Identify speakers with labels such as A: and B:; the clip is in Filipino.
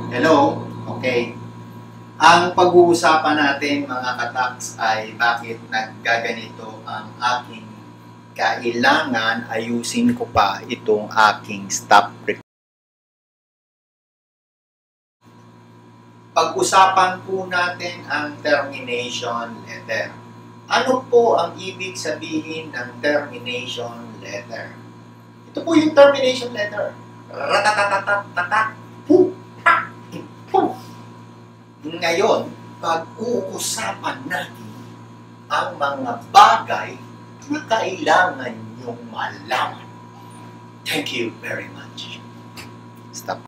A: Hello? Okay. Ang pag-uusapan natin mga kataks ay bakit naggaganito ang aking kailangan ayusin ko pa itong aking stop recording. Pag-usapan po natin ang termination letter. Ano po ang ibig sabihin ng termination letter? Ito po yung termination letter. Ratatatatatata. Ngayon, pag-uusapan natin ang mga bagay na kailangan niyong malaman. Thank you very much. Stop.